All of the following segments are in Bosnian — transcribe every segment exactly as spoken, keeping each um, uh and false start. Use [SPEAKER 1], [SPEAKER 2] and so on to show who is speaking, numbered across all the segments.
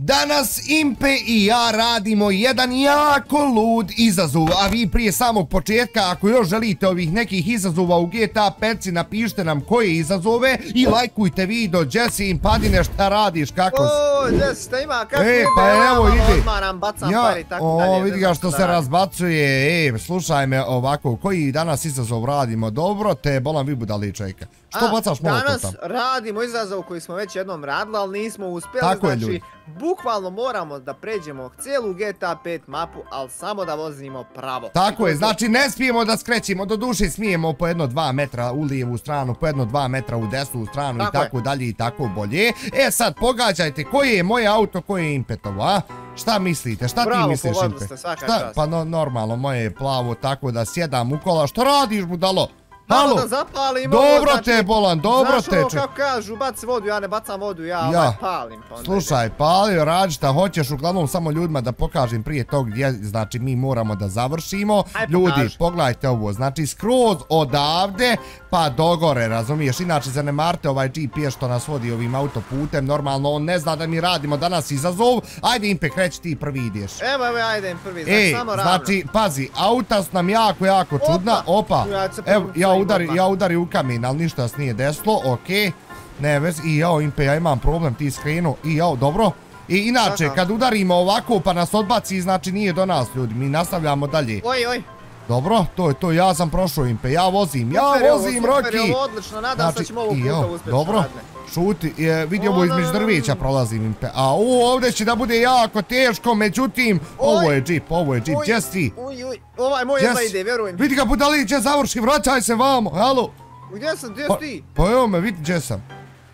[SPEAKER 1] Danas Impe i ja radimo jedan jako lud izazov, a vi prije samog početka, ako još želite ovih nekih izazova u G T A pet, napišite nam koje izazove i lajkujte video. Jesse Impadine, šta radiš, kako si?
[SPEAKER 2] Ooo, Jesse, šta ima, kako
[SPEAKER 1] e,
[SPEAKER 2] ide,
[SPEAKER 1] pa evo ide.
[SPEAKER 2] Odmaram, bacam
[SPEAKER 1] ja,
[SPEAKER 2] pari, tako
[SPEAKER 1] o,
[SPEAKER 2] dalje.
[SPEAKER 1] vidi ga što se razbacuje, e, slušaj me ovako, koji danas izazov radimo, dobro te bolam vi budali čeka. Što
[SPEAKER 2] A,
[SPEAKER 1] bacaš molotov
[SPEAKER 2] danas
[SPEAKER 1] tam?
[SPEAKER 2] radimo izazov koji smo već jednom radili, ali nismo uspjeli,
[SPEAKER 1] Tako je,
[SPEAKER 2] znači,
[SPEAKER 1] ljudi.
[SPEAKER 2] bukvalno moramo da pređemo cijelu G T A pet mapu, ali samo da vozimo pravo.
[SPEAKER 1] Tako je, znači ne smijemo da skrećemo, do duše smijemo po jedno dva metra u lijevu stranu, po jedno dva metra u desnu stranu i tako dalje i tako bolje. E sad, pogađajte, koje je moje auto, koje je Impetovo, a? Šta mislite, šta ti misliš, Impe? Šta? Pa normalno, moje je plavo, tako da sjedam u kola, što radiš, budalo?
[SPEAKER 2] Malo da zapalim ovo,
[SPEAKER 1] dobro
[SPEAKER 2] znači,
[SPEAKER 1] te bolan, dobro te ček.
[SPEAKER 2] Znaš ono kako kažu, baci vodu, ja ne bacam vodu, ja ovaj palim.
[SPEAKER 1] Slušaj, palio, radi šta hoćeš, uglavnom samo ljudima da pokažem prije tog gdje, znači mi moramo da završimo. Ljudi, pogledajte ovo, znači skroz odavde pa dogore, razumiješ, inače zanemarite ovaj G P S što nas vodi ovim autoputem, normalno on ne zna da mi radimo danas izazov, ajde Impe, kreći ti prvi ideš.
[SPEAKER 2] Evo, evo, ajde prvi, znači samo ravno.
[SPEAKER 1] Znači, pazi, auta su nam jako, jako čudna, opa, evo, ja udari, ja udari u kamin, ali ništa se nije desilo, okej. Ne vez, i jao Impe, ja imam problem, ti skrenu, i jao, dobro. I inače, kad udarimo ovako pa nas odbaci, znači nije do nas ljudi, mi nastavljamo dalje.
[SPEAKER 2] Oj, oj.
[SPEAKER 1] Dobro, to je to, ja sam prošao Impe, ja vozim, ja vozim, Roki.
[SPEAKER 2] Super, ovo odlično, nadam se da ćemo ovo puta uspjeti.
[SPEAKER 1] Dobro, šuti, vidi ovo između drveća prolazim Impe, a ovdje će da bude jako teško, međutim, ovo je džip, ovo je džip, Jesse.
[SPEAKER 2] Uj, uj, ovaj moj jedna ide, vjerujem.
[SPEAKER 1] Vidi ga budali, Jesse završi, vraćaj se vamo, halo.
[SPEAKER 2] Gdje sam, gdje si ti?
[SPEAKER 1] Pa evo me, vidi gdje sam.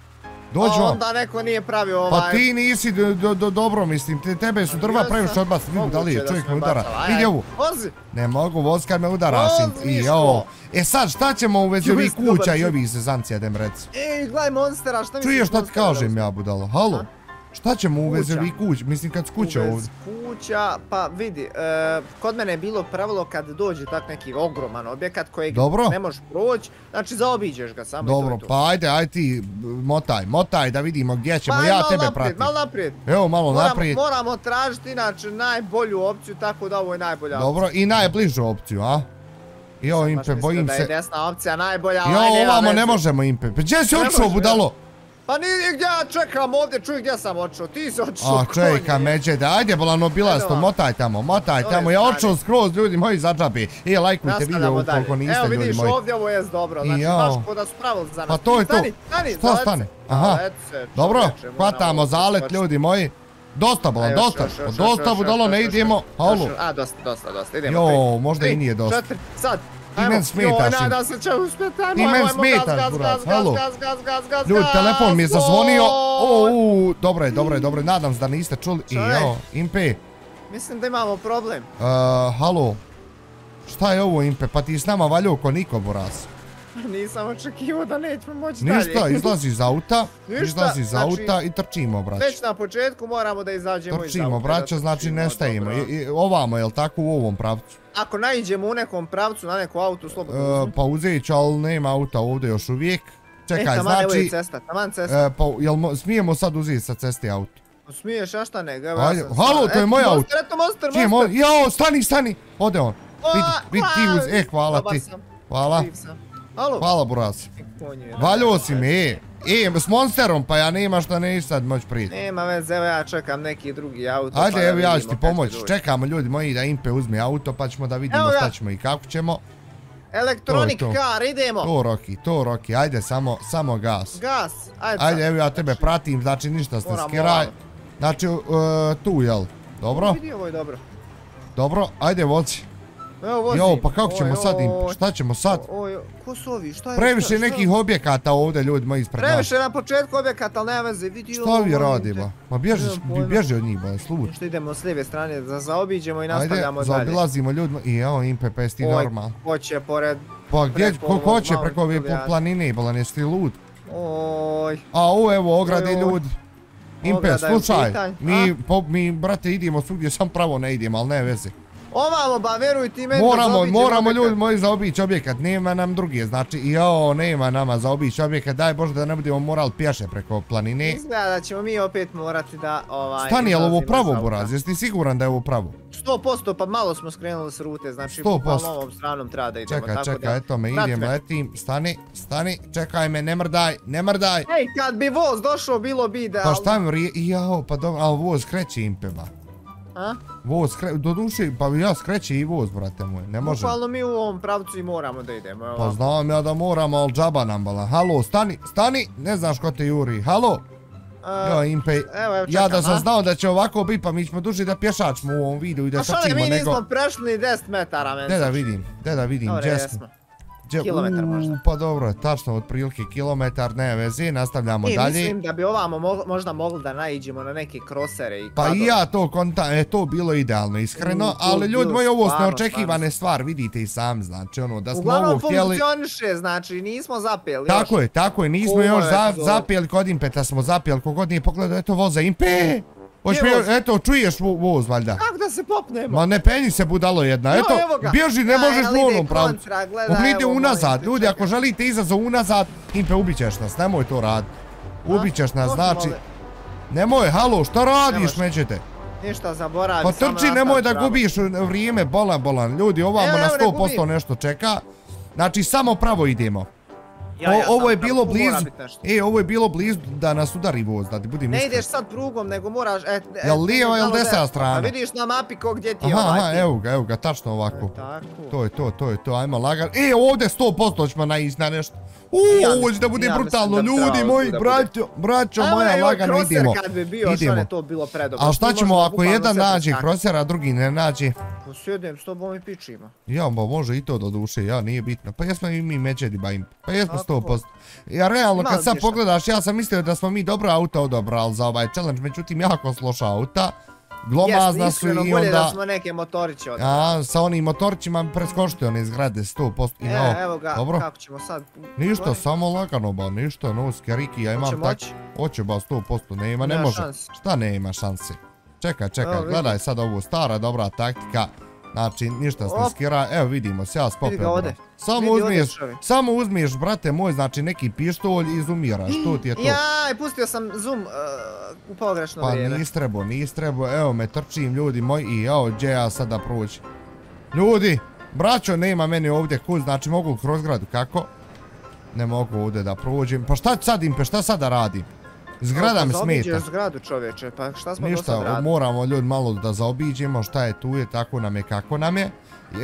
[SPEAKER 1] Dođi vam.
[SPEAKER 2] Onda neko nije pravio ovaj...
[SPEAKER 1] Pa ti nisi dobro, mislim, tebe su drva previše odbaciti, vidi da li je, čovjek me udara. Vidi ovu.
[SPEAKER 2] Vozi.
[SPEAKER 1] Ne mogu, vozi kad me udaraš. E sad, šta ćemo u vezi ovih kuća i ovih zezancija, da mi reci?
[SPEAKER 2] Ej, gledaj monstera, šta misliš?
[SPEAKER 1] Čuješ šta ti kažem ja, budalo, halo? Šta ćemo u vezi ovih kuća, mislim kad skuća ovdje?
[SPEAKER 2] U vezi kuća, pa vidi, kod mene je bilo pravilo kad dođe tak neki ogroman objekat kojeg ne možeš proći, znači zaobiđeš ga samo i to je to.
[SPEAKER 1] Dobro, pa ajde, ajde ti motaj, motaj da vidimo gdje ćemo, ja tebe pratim.
[SPEAKER 2] Malo naprijed,
[SPEAKER 1] evo malo naprijed.
[SPEAKER 2] Moramo tražiti inače najbolju opciju, tako da ovo je najbolja opcija.
[SPEAKER 1] Dobro, i najbližu opciju, a? Jo, Impe, bojim se.
[SPEAKER 2] Da je desna opcija najbolja,
[SPEAKER 1] jo, ovamo ne možemo, Impe, pa gdje si otišao, budalo?
[SPEAKER 2] Pa nije gdje ja čekam ovdje, čuj gdje sam otišao, ti si otišao konje.
[SPEAKER 1] A čeka međe, ajde bolan obilasto, motaj tamo, motaj tamo, ja otišao skroz ljudi moji za džabe. E, lajkujte video ukoliko niste ljudi moji.
[SPEAKER 2] Evo vidiš ovdje ovo jest dobro, znači baš ko da su pravili za nas.
[SPEAKER 1] Pa to je to, što stane? Aha, dobro, hvatamo zalet ljudi moji. Dosta bolan, dosta, dosta budalo ne idemo, halo.
[SPEAKER 2] A dosta, dosta, dosta, idemo.
[SPEAKER 1] Jo, možda i nije dosta.
[SPEAKER 2] četiri, sad.
[SPEAKER 1] Ti men smetaš.
[SPEAKER 2] Joj, nadam se će uspjeti, ajmo,
[SPEAKER 1] Ti men smetaš, burac, halo. Ljudi, telefon mi je zazvonio. Ouu, dobro je, dobro je, dobro je, nadam se da niste čuli. I evo, Impe.
[SPEAKER 2] Mislim da imamo problem.
[SPEAKER 1] Halo. Šta je ovo, Impe, pa ti s nama valjao ko niko, burac.
[SPEAKER 2] Nisam očekivao da nećemo moći dalje.
[SPEAKER 1] Ništa, izlazi iz auta, izlazi iz auta i trčimo, brać.
[SPEAKER 2] Već na početku moramo da izađemo iz auta.
[SPEAKER 1] Trčimo, braća, znači ne stajimo. Ovamo, jel tako, u ovom pravcu?
[SPEAKER 2] Ako naiđemo u nekom pravcu, na neku autu, slobodno uzmi.
[SPEAKER 1] Pa uzet ću, ali nema auta ovdje još uvijek. Čekaj, znači...
[SPEAKER 2] E, taman evo je cesta, taman cesta.
[SPEAKER 1] Pa, jel smijemo sad uzeti sa ceste auto?
[SPEAKER 2] Smiješ, a šta ne, evo ja sam...
[SPEAKER 1] Halo, to je moj auto.
[SPEAKER 2] Monster, eto monster, monster.
[SPEAKER 1] Jao, stani, stani, ode on. Vidi ti uz, e, hvala ti. Hvala. Hvala, buraz. Valjao si me, e. E, s monsterom, pa ja nema šta ne sad moć priti.
[SPEAKER 2] Nema veze, evo ja čekam neki drugi auto.
[SPEAKER 1] Ajde, evo ja ću ti pomoći. Čekamo ljudi moji da Impe uzme auto pa ćemo da vidimo šta ćemo i kako ćemo.
[SPEAKER 2] Electronic car, idemo.
[SPEAKER 1] To Roki, to Roki, ajde samo gas.
[SPEAKER 2] Gas, ajde.
[SPEAKER 1] Ajde, evo ja tebe pratim, znači ništa ste skiraj. Znači, tu, jel? Dobro?
[SPEAKER 2] Vidi, ovo je dobro.
[SPEAKER 1] Dobro, ajde vozi.
[SPEAKER 2] Evo vozim.
[SPEAKER 1] Jo, pa kako ćemo sad im, šta ćemo sad?
[SPEAKER 2] Oj, ko su ovi, šta je?
[SPEAKER 1] Previše nekih objekata ovdje ljudi moji ispred nas.
[SPEAKER 2] Previše na početku objekata, ali nema veze, vidi ovo.
[SPEAKER 1] Šta vi radimo? Pa bježi od njih, boj, sluč.
[SPEAKER 2] Što idemo s lijeve strane, zaobiđemo i nastavljamo dalje.
[SPEAKER 1] Ajde, zaobilazimo ljudima i evo Impe, pa jesi ti normal.
[SPEAKER 2] Ko će pored...
[SPEAKER 1] Pa gdje, ko će preko ove planine, bolan, jesi ti lud?
[SPEAKER 2] Oj.
[SPEAKER 1] A ovo evo, ograde ljudi. Impe, slučaj, mi, brate, idemo svugdje, sam pravo ne idemo, ali ne veze.
[SPEAKER 2] Ovamo, ba, veruj ti meni.
[SPEAKER 1] Moramo, moramo ljudi moji zaobići objekat, nema nam druge, znači, jo, nema nama zaobići objekat, daj Bože da ne budemo morali pješe preko planine.
[SPEAKER 2] Izgleda da ćemo mi opet morati da, ovaj...
[SPEAKER 1] Stani, je li ovo pravo, Buraz, jesi ti siguran da je ovo pravo?
[SPEAKER 2] sto posto, pa malo smo skrenuli s rute, znači,
[SPEAKER 1] sto posto.
[SPEAKER 2] ovom stranom treba da idemo,
[SPEAKER 1] čekaj,
[SPEAKER 2] tako
[SPEAKER 1] čekaj,
[SPEAKER 2] da...
[SPEAKER 1] eto me, idem, letim, stani, stani, čekaj me, ne mrdaj, ne mrdaj.
[SPEAKER 2] Ej, kad bi voz došao, bilo bi da...
[SPEAKER 1] Pa šta mi rije, jao, pa dobro, ali voz kreće impeba.
[SPEAKER 2] A?
[SPEAKER 1] Voz kreće, do duše, pa ja skreće i voz, brate moj, ne može.
[SPEAKER 2] Bukvalno mi u ovom pravcu i moramo da idemo, evo.
[SPEAKER 1] Pa znam ja da moramo, ali džaba nam bala. Halo, stani, stani, ne znaš ko te juri, halo. Jo, Impe, ja da sam znao da će ovako biti, pa mi ćemo duži da pješačimo u ovom videu i da trčimo, nego...
[SPEAKER 2] A što ne, mi nismo prešli ni deset metara, meni.
[SPEAKER 1] Gdje da vidim, gdje da vidim, gdje smo?
[SPEAKER 2] Kilometar možda.
[SPEAKER 1] Pa dobro, tačno, otprilike kilometar, ne veze, nastavljamo dalje.
[SPEAKER 2] Mislim da bi ovamo možda mogli da naiđemo na neke krosere i...
[SPEAKER 1] Pa i ja to konta, je to bilo idealno, iskreno, ali ljudi moji, ovo su neočekivane stvari, vidite i sami, znači ono, da smo ovo htjeli...
[SPEAKER 2] Uglavnom funkcioniše, znači nismo zapeli još.
[SPEAKER 1] Tako je, tako je, nismo još zapeli, kod Impeta smo zapeli, kogod nije pogledao, eto voza, Impe! Eto, čuješ voz, valjda.
[SPEAKER 2] Kako da se popnemo?
[SPEAKER 1] Ma ne penji se budalo jedna, eto, bježi, ne možeš u onom pravcu. Ugnite unazad, ljudi, ako želite izazov unazad, Impe, ubićeš nas, nemoj to raditi. Ubićeš nas, znači... Nemoj, halo, što radiš, međete?
[SPEAKER 2] Ništa, zaboravi.
[SPEAKER 1] Pa trči, nemoj da gubiš vrijeme, bolan, bolan. Ljudi, ovamo na sto posto nešto čeka. Znači, samo pravo idemo. Ovo je bilo blizu, e, ovo je bilo blizu da nas udari voz, da ti budim iskren.
[SPEAKER 2] Ne ideš sad prugom, nego moraš...
[SPEAKER 1] Jel lijeva ili desna strana?
[SPEAKER 2] Pa vidiš na mapi gdje ti je ovaj.
[SPEAKER 1] Aha, evo ga, evo ga, tačno ovako. To je to, to je to, ajmo lagan. E, ovdje sto posto ćemo naići na nešto. Uuu, ovo će da bude brutalno, ljudi moji, braćo, braćo moja, lagano idemo.
[SPEAKER 2] Kroser kad bi bio, što ne to bilo predobro.
[SPEAKER 1] Ali šta ćemo ako jedan nađe kroser, a drugi ne nađe?
[SPEAKER 2] Pa sjedem s tobom i pičimo.
[SPEAKER 1] Ja, ba može i to do duše, ja, nije bitno. Pa jesmo i mi međedi, ba im. Pa jesmo sto posto. Ja realno kad sad pogledaš, ja sam mislio da smo mi dobro auto odobrali za ovaj challenge, međutim jako sloša auta. Glomazna su i onda...
[SPEAKER 2] bolje da smo neke motoriće odobrali.
[SPEAKER 1] A, sa onim motorićima preskočiti one zgrade sto posto.
[SPEAKER 2] E, evo ga, kako ćemo sad...
[SPEAKER 1] Ništa, samo lagano ba, ništa, no, skeriki, ja imam tak... Hoće ba, sto posto, nema, ne može. Šta ne ima šanse? Čekaj, čekaj, gledaj sad ovu stara dobra taktika. Znači, ništa se ne skira, evo vidimo se, ja spopio. Samo uzmiješ, samo uzmiješ, brate moj, znači neki pištolj i zoomiraš, to ti je to.
[SPEAKER 2] Jaj, pustio sam zoom u pogrešno vrijeme.
[SPEAKER 1] Pa nis trebao, nis trebao, evo me trčim ljudi moji i evo gdje ja sada proći. Ljudi, braćo, nema meni ovdje kud, znači mogu kroz gradu, kako? Ne mogu ovdje da prođem, pa šta sad Impe, šta sada radim? Zgrada mi smeta.
[SPEAKER 2] Zaobiđeš zgradu čovječe, pa šta smo do sad radili?
[SPEAKER 1] Ništa, moramo ljudi malo da zaobiđemo, šta je tu je, tako nam je, kako nam je.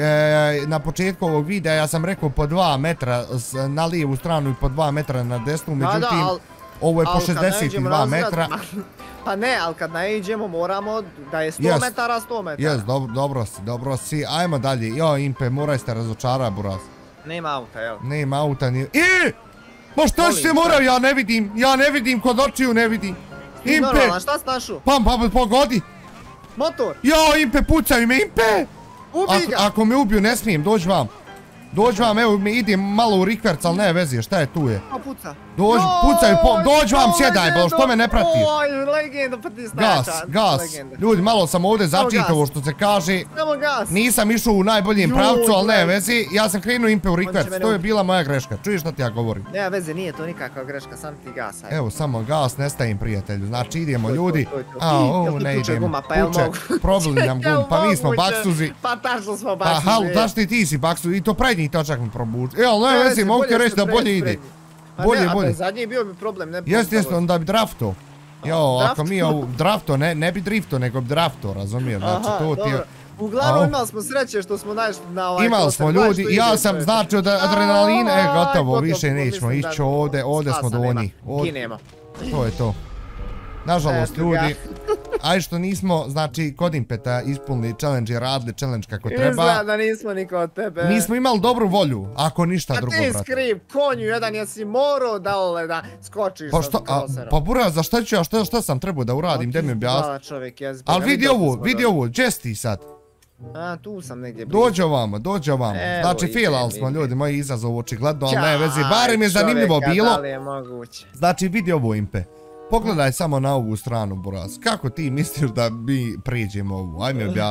[SPEAKER 1] Na početku ovog videa ja sam rekao po dva metra na lijevu stranu i po dva metra na desnu, međutim ovo je po šezdeset dva metra.
[SPEAKER 2] Pa ne, ali kad naiđemo moramo da je sto metara, sto metara.
[SPEAKER 1] Jes, dobro si, dobro si, ajmo dalje. Jo, Impe, moraj ste razočara, Buraz.
[SPEAKER 2] Nema auta, jel?
[SPEAKER 1] Nema auta, nije... I! Ma što si se morao, ja ne vidim, ja ne vidim, kod očiju ne vidim.
[SPEAKER 2] Impe! Šta si našao?
[SPEAKER 1] Pa, pa, pogodi.
[SPEAKER 2] Motor!
[SPEAKER 1] Jo, Impe, pucaj me, Impe!
[SPEAKER 2] Ubij ga!
[SPEAKER 1] Ako me ubiju, ne smijem, dođi vam. Dođi vam, evo, idem malo u rikverc, ali ne veze, šta je tu je?
[SPEAKER 2] Pa puca.
[SPEAKER 1] Dođi, pucaj, dođi vam, sjedaj, bo, što me ne pratiš?
[SPEAKER 2] Oj, legenda, pa ti
[SPEAKER 1] znaš. Gas, gas. Ljudi, malo sam ovdje začitao što se kaže.
[SPEAKER 2] Samo gas.
[SPEAKER 1] Nisam išao u najboljem pravcu, ali ne veze. Ja sam krenuo Impe u rikverc, to je bila moja greška. Čuješ šta ti ja govorim?
[SPEAKER 2] Nema veze, nije to nikakva greška, sam ti gas.
[SPEAKER 1] Evo, samo gas, nestajem prijatelju. Znači, idemo ljudi. A, o, ne idemo. Puče, probili nam gum, pa mi smo baksuzi.
[SPEAKER 2] Pa tačno smo baksuzi.
[SPEAKER 1] Pa, halo, daš ti ti si baksuzi i to prednji točak mi probuči. Evo, ne vezi, mogu ti reći da bolje ide. Bolje, bolje.
[SPEAKER 2] A zadnji bio bi problem, ne bi...
[SPEAKER 1] Jeste, jeste, onda bi drafto. Jo, ako mi ovu drafto, ne bi drifto, nego bi drafto, razumiješ, znači to ti je...
[SPEAKER 2] Uglavnom imali smo sreće što smo našli na ovaj...
[SPEAKER 1] Imali smo ljudi, ja sam znači od adrenaline, e, gotovo, više nećemo ići ovdje, ovdje smo do onih.
[SPEAKER 2] Ginemo.
[SPEAKER 1] To je to. Nažalost, ljudi, aj što nismo, znači, kod Impeta ispunili challenge i radili challenge kako treba.
[SPEAKER 2] Izgleda da nismo niko od tebe.
[SPEAKER 1] Nismo imali dobru volju, ako ništa drugo, brate.
[SPEAKER 2] A ti skriv, konju jedan, jesi morao da ole da skočiš sa kroserom.
[SPEAKER 1] Pa Buraz, za šta ću ja, šta sam trebao da uradim, gdje mi objasni? Ali vidi ovo, vidi ovo, gdje si ti sad?
[SPEAKER 2] A, tu sam negdje blizu.
[SPEAKER 1] Dođe ovamo, dođe ovamo. Znači, failali smo ljudi, moji izazov očigledno, ali ne vezi, barem je zanimljivo bilo. Znači, vidi ovo Impe. Pogledaj samo na ovu stranu, Buraz. Kako ti misliš da mi prijeđemo ovu? Aj mi objasni.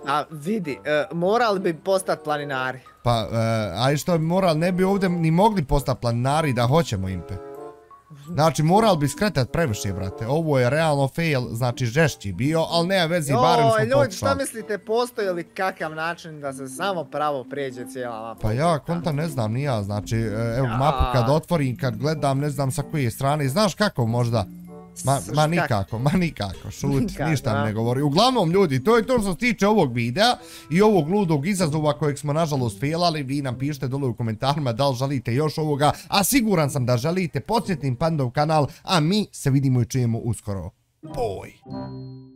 [SPEAKER 2] A vidi, morali bi postati planinari.
[SPEAKER 1] Pa, a i što morali, ne bi ovdje ni mogli postati planinari da hoćemo, Impe. Znači, moral bi skretat previše, brate. Ovo je realno fail, znači žešći bio, ali nema vezi, barem smo pokušali.
[SPEAKER 2] Joj, ljudi, šta mislite, postoji li kakav način da se samo pravo prijeđe cijela mapa?
[SPEAKER 1] Pa ja, konta ne znam, ni ja, znači, evo, mapu kad otvorim, kad gledam, ne znam sa koje strane, znaš kako možda? Ma, ma nikako, ma nikako, šuti, ništa mi ne govori. Uglavnom, ljudi, to je to što se tiče ovog videa i ovog ludog izazova kojeg smo nažalost failali. Vi nam pišite dole u komentarima da li želite još ovoga, a siguran sam da želite. Podsjetim Pandov kanal, a mi se vidimo i čujemo uskoro. Boj!